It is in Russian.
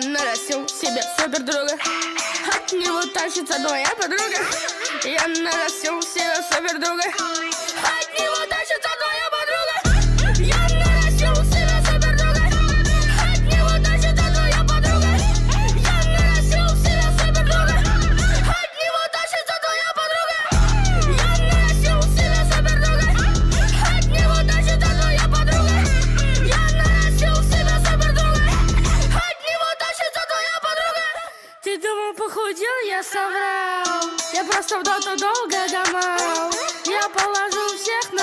нарастил себе супер друга. От него тащится моя подруга. Я нарастил себе супер друга. От него тащится твоя подруга. Я нарастил себе супер друга. От него тащится твоя подруга. Я нарастил себе супер друга. От него тащится твоя подруга. Я нарастил себе супер друга. От него тащится твоя подруга. Я нарастил себе супер друга. От него тащится твоя подруга. Ты думал, похудел, я соврал. Я просто в доту долго гамал. Я положу всех на